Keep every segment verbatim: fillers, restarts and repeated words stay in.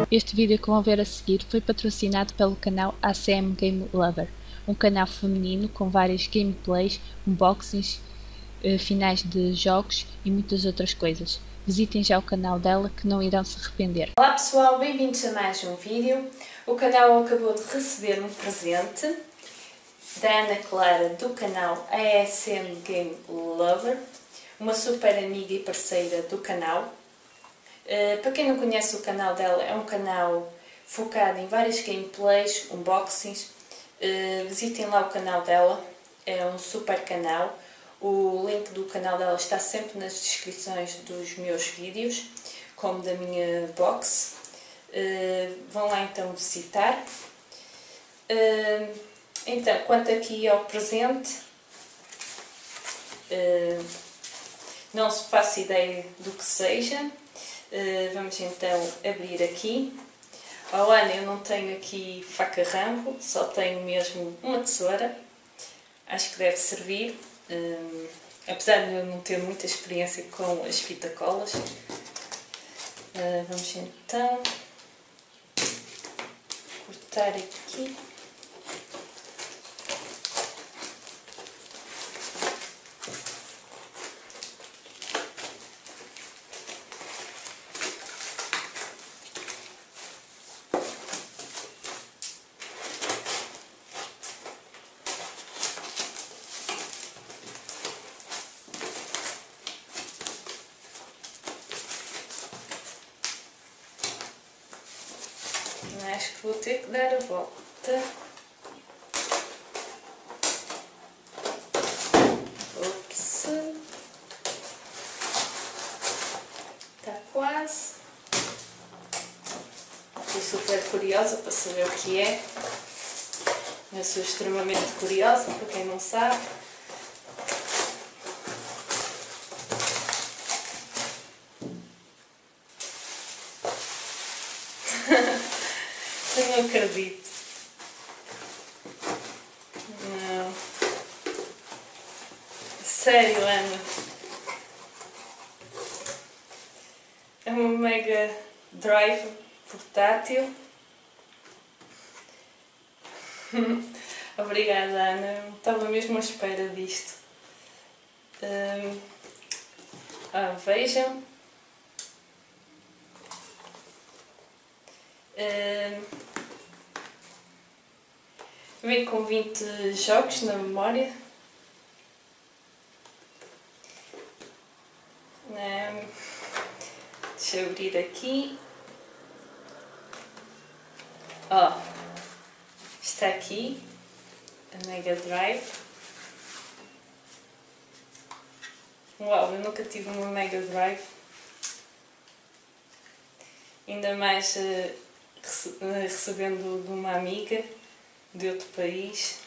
Este vídeo que vão ver a seguir foi patrocinado pelo canal A C M Game Lover, um canal feminino com vários gameplays, unboxings, eh, finais de jogos e muitas outras coisas. Visitem já o canal dela que não irão se arrepender. Olá pessoal, bem-vindos a mais um vídeo. O canal acabou de receber um presente da Ana Clara do canal A S M Game Lover, uma super amiga e parceira do canal. Uh, para quem não conhece o canal dela, é um canal focado em vários gameplays, unboxings. Uh, visitem lá o canal dela, é um super canal. O link do canal dela está sempre nas descrições dos meus vídeos, como da minha box. Uh, vão lá então visitar. Uh, então, quanto aqui ao presente, uh, não se faço ideia do que seja. Uh, vamos então abrir aqui. Oh, Ana, eu não tenho aqui faca Rambo, só tenho mesmo uma tesoura. Acho que deve servir, uh, apesar de eu não ter muita experiência com as fita-colas. Uh, vamos então cortar aqui. Acho que vou ter que dar a volta. Ops. Está quase. Estou super curiosa para saber o que é. Eu sou extremamente curiosa, para quem não sabe. Eu não acredito. Não. Sério, Ana. É uma Mega Drive portátil. Obrigada, Ana. Não estava mesmo à espera disto. Hum. Ah, vejam. Hum. Vem com vinte jogos na memória. Um, deixa eu abrir aqui. Ó, oh, está aqui a Mega Drive. Uau, eu nunca tive uma Mega Drive. Ainda mais uh, rece recebendo de uma amiga de outro país.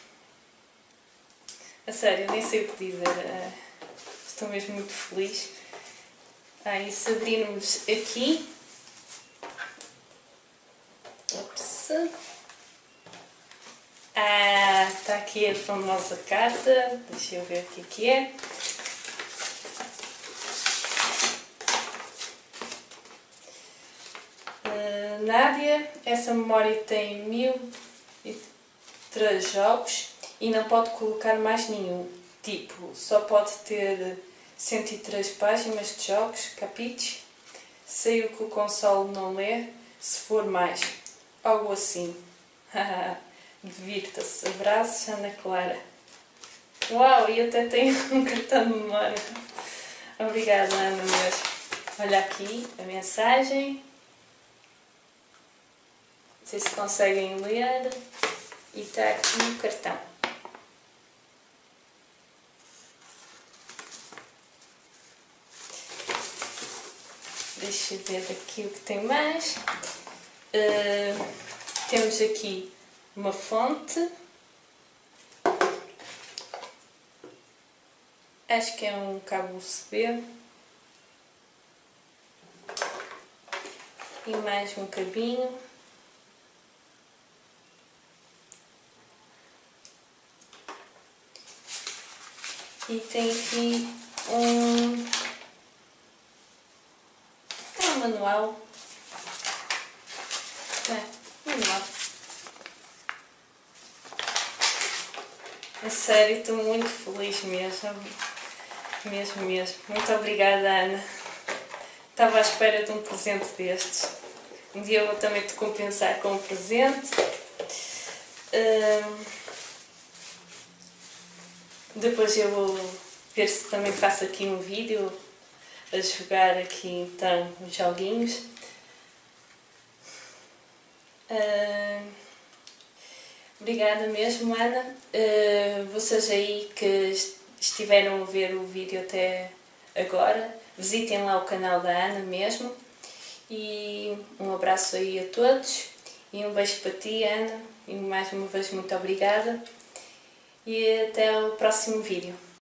A sério, nem sei o que dizer. Uh, estou mesmo muito feliz. Ah, e se abrirmos aqui. Ops. Ah, está aqui a famosa carta. Deixa eu ver o que, que é. Uh, Nádia, essa memória tem mil e três jogos e não pode colocar mais nenhum. Tipo, só pode ter cento e três páginas de jogos, capiche? Sei o que o console não lê, se for mais. Algo assim. Divirta-se. Abraços, Ana Clara. Uau, e até tenho um cartão de memória. Obrigada, Ana mesmo. Olha aqui a mensagem. Não sei se conseguem ler. E está aqui o cartão. Deixa eu ver aqui o que tem mais. Uh, temos aqui uma fonte. Acho que é um cabo U S B. E mais um cabinho. E tem aqui um, um manual sério, estou muito feliz mesmo. Mesmo, mesmo. Muito obrigada, Ana. Estava à espera de um presente destes. Um dia eu vou também te compensar com um presente. Uh, depois eu vou ver se também faço aqui um vídeo a jogar aqui então os joguinhos. Uh, obrigada mesmo, Ana. Uh, vocês aí que estiveram a ver o vídeo até agora, visitem lá o canal da Ana mesmo. E um abraço aí a todos e um beijo para ti, Ana, e mais uma vez muito obrigada e até o próximo vídeo.